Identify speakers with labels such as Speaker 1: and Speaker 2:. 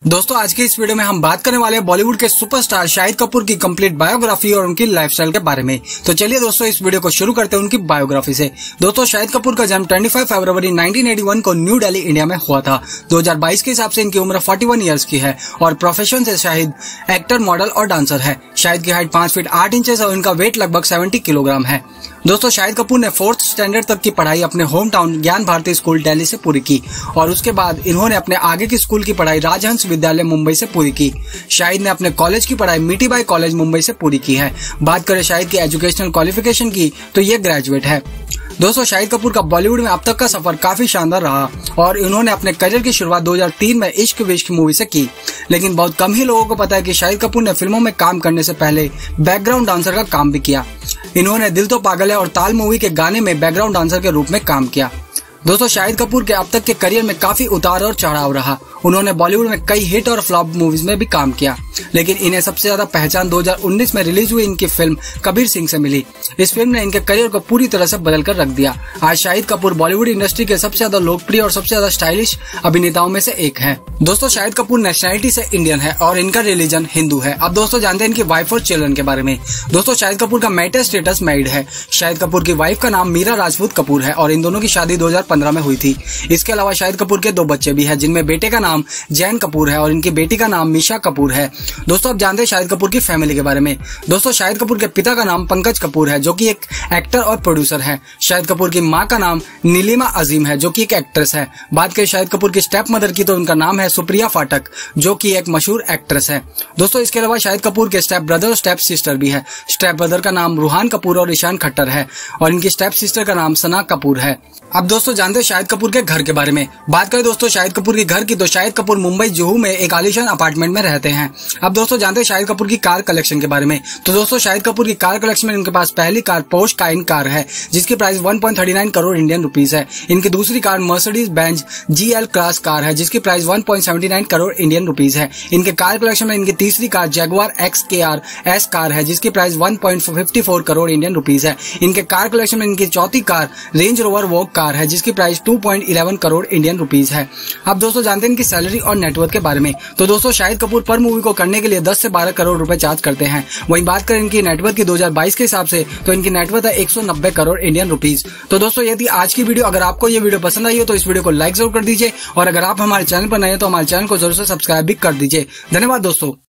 Speaker 1: दोस्तों आज की इस वीडियो में हम बात करने वाले हैं बॉलीवुड के सुपरस्टार शाहिद कपूर की कंप्लीट बायोग्राफी और उनकी लाइफस्टाइल के बारे में। तो चलिए दोस्तों इस वीडियो को शुरू करते हैं उनकी बायोग्राफी से। दोस्तों शाहिद कपूर का जन्म 25 फरवरी 1981 को न्यू दिल्ली इंडिया में हुआ था। 2022 के हिसाब से इनकी उम्र 41 ईयर्स की है और प्रोफेशन से शाहिद एक्टर, मॉडल और डांसर है। शाहिद की हाइट 5 फीट 8 इंचेस और इनका वेट लगभग 70 किलोग्राम है। दोस्तों शाहिद कपूर ने 4th स्टैंडर्ड तक की पढ़ाई अपने होम टाउन ज्ञान भारती स्कूल दिल्ली से पूरी की और उसके बाद इन्होंने अपने आगे की स्कूल की पढ़ाई राजहंस विद्यालय मुंबई से पूरी की। शाहिद ने अपने कॉलेज की पढ़ाई मीठीबाई कॉलेज मुंबई से पूरी की है। बात करें शाहिद की एजुकेशनल क्वालिफिकेशन की तो ये ग्रेजुएट है। दोस्तों शाहिद कपूर का बॉलीवुड में अब तक का सफर काफी शानदार रहा और इन्होंने अपने करियर की शुरुआत 2003 में इश्क विश्क मूवी से की। लेकिन बहुत कम ही लोगों को पता है कि शाहिद कपूर ने फिल्मों में काम करने से पहले बैकग्राउंड डांसर का काम भी किया। इन्होंने दिल तो पागल है और ताल मूवी के गाने में बैकग्राउंड डांसर के रूप में काम किया। दोस्तों शाहिद कपूर के अब तक के करियर में काफी उतार और चढ़ाव रहा। उन्होंने बॉलीवुड में कई हिट और फ्लॉप मूवीज में भी काम किया, लेकिन इन्हें सबसे ज्यादा पहचान 2019 में रिलीज हुई इनकी फिल्म कबीर सिंह से मिली। इस फिल्म ने इनके करियर को पूरी तरह से बदल कर रख दिया। आज शाहिद कपूर बॉलीवुड इंडस्ट्री के सबसे ज्यादा लोकप्रिय और सबसे ज्यादा स्टाइलिश अभिनेताओं में से एक है। दोस्तों शाहिद कपूर नेशनलिटी से इंडियन है और इनका रिलीजन हिंदू है। अब दोस्तों जानते हैं इनकी वाइफ और चिल्ड्रन के बारे में। दोस्तों शाहिद कपूर का मैरिटल स्टेटस मैरिड है। शाहिद कपूर की वाइफ का नाम मीरा राजपूत कपूर है और इन दोनों की शादी 2015 में हुई थी। इसके अलावा शाहिद कपूर के 2 बच्चे भी हैं, जिनमें बेटे का नाम जैन कपूर है और इनकी बेटी का नाम मीशा कपूर है। दोस्तों अब जानते हैं शाहिद कपूर की फैमिली के बारे में। दोस्तों शाहिद कपूर के पिता का नाम पंकज कपूर है, जो कि एक एक्टर और प्रोड्यूसर है। शाहिद कपूर की मां का नाम नीलिमा अजीम है, जो कि एक एक्ट्रेस है। बात करें शाहिद कपूर की स्टेप मदर की तो उनका नाम है सुप्रिया फाटक, जो कि एक मशहूर एक्ट्रेस है। दोस्तों इसके अलावा शाहिद कपूर के स्टेप ब्रदर और स्टेप सिस्टर भी है। स्टेप ब्रदर का नाम रूहान कपूर और ईशान खट्टर है और इनकी स्टेप सिस्टर का नाम सना कपूर है। अब दोस्तों जानते हैं शाहिद कपूर के घर के बारे में। बात करें दोस्तों शाहिद कपूर के घर की तो शाहिद कपूर मुंबई जुहू में एक आलीशान अपार्टमेंट में रहते हैं। अब दोस्तों जानते हैं शाहिद कपूर की कार कलेक्शन के बारे में। तो दोस्तों शाहिद कपूर की कार कलेक्शन में इनके पास पहली कार पोर्श कायन कार है, जिसकी प्राइस 1.39 करोड़ इंडियन रुपीस है। इनकी दूसरी car Mercedes Benz GL class car है, जिसकी प्राइस 1.79 करोड़ इंडियन रुपीस है। इनके कार कलेक्शन में इनकी तीसरी car Jaguar XKR S car है, जिसकी प्राइस 1.54 करोड़ इंडियन रुपीस है। इनके कार कलेक्शन में इनकी चौथी car Range Rover Vogue car है, जिसकी प्राइस 2.11 करोड़ इंडियन रुपीस है। अब दोस्तों जानते हैं इनकी सैलरी और नेटवर्थ के बारे में। तो दोस्तों शाहिद कपूर पर मूवी को करने के लिए 10 से 12 करोड़ रुपए चार्ज करते हैं। वहीं बात करें इनकी नेटवर्थ की 2022 के हिसाब से तो इनकी नेटवर्थ है 190 करोड़ इंडियन रुपीस। तो दोस्तों यदि आज की वीडियो, अगर आपको ये वीडियो पसंद आई हो तो इस वीडियो को लाइक जरूर कर दीजिए और अगर आप हमारे चैनल पर नए हैं तो हमारे चैनल को जरूर से सब्सक्राइब भी कर दीजिए। धन्यवाद दोस्तों।